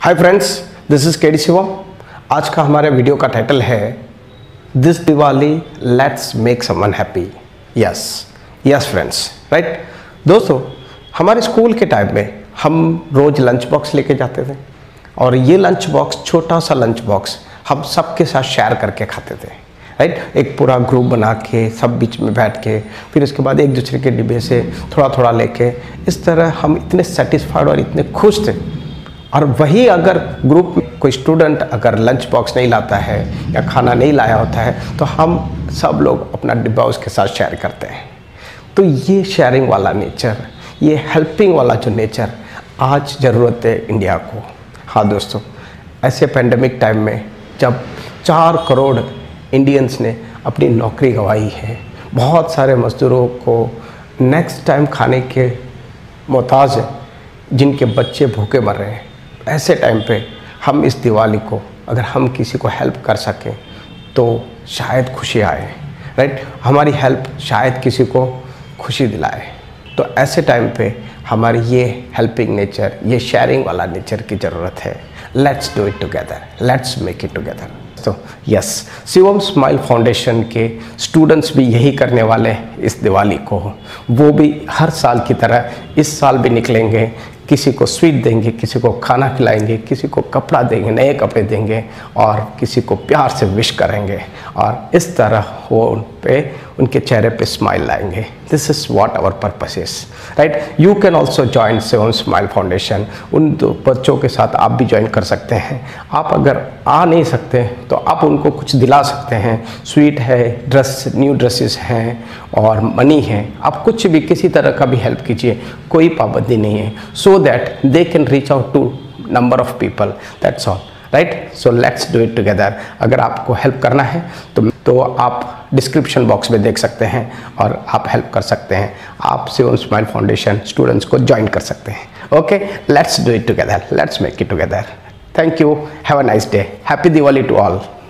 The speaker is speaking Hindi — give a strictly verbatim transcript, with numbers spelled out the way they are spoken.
Hi friends, this is K D Shivam. आज का हमारे वीडियो का टाइटल है this Diwali let's make someone happy. Yes yes friends, right. दोस्तों, हमारे स्कूल के टाइम में हम रोज़ लंच बॉक्स लेके जाते थे और ये लंच बॉक्स, छोटा सा लंच बॉक्स, हम सबके साथ शेयर करके खाते थे, राइट। एक पूरा ग्रुप बना के सब बीच में बैठ के, फिर उसके बाद एक दूसरे के डिब्बे से थोड़ा थोड़ा लेके, इस तरह हम इतने सेटिस्फाइड और इतने खुश थे। और वही अगर ग्रुप में कोई स्टूडेंट अगर लंच बॉक्स नहीं लाता है या खाना नहीं लाया होता है तो हम सब लोग अपना डिब्बा उसके साथ शेयर करते हैं। तो ये शेयरिंग वाला नेचर, ये हेल्पिंग वाला जो नेचर आज ज़रूरत है इंडिया को। हाँ दोस्तों, ऐसे पेंडेमिक टाइम में जब चार करोड़ इंडियंस ने अपनी नौकरी गंवाई है, बहुत सारे मज़दूरों को नेक्स्ट टाइम खाने के मोहताज हैं, जिनके बच्चे भूखे मर रहे हैं, ऐसे टाइम पे हम इस दिवाली को अगर हम किसी को हेल्प कर सकें तो शायद खुशी आए, राइट। हमारी हेल्प शायद किसी को खुशी दिलाए। तो ऐसे टाइम पे हमारी ये हेल्पिंग नेचर, ये शेयरिंग वाला नेचर की ज़रूरत है। Let's do it together, let's make it together. तो यस, शिवम स्माइल फाउंडेशन के स्टूडेंट्स भी यही करने वाले हैं इस दिवाली को। वो भी हर साल की तरह इस साल भी निकलेंगे, किसी को स्वीट देंगे, किसी को खाना खिलाएंगे, किसी को कपड़ा देंगे, नए कपड़े देंगे और किसी को प्यार से विश करेंगे और इस तरह वो उन पे उनके चेहरे पे स्माइल लाएंगे। This is what our purpose is, right. You can also join Shivam smile foundation. उन दो बच्चों के साथ आप भी ज्वाइन कर सकते हैं। आप अगर आ नहीं सकते तो आप उनको कुछ दिला सकते हैं। स्वीट है, ड्रेस, न्यू ड्रेसेस हैं और मनी है। आप कुछ भी, किसी तरह का भी हेल्प कीजिए, कोई पाबंदी नहीं है। So that they can reach out to number of people, that's all, right. So let's do it together. अगर आपको हेल्प करना है तो तो आप डिस्क्रिप्शन बॉक्स में देख सकते हैं और आप हेल्प कर सकते हैं। आप शिवम स्माइल फाउंडेशन स्टूडेंट्स को ज्वाइन कर सकते हैं। Okay, let's do it together, let's make it together. Thank you, have a nice day, happy Diwali to all.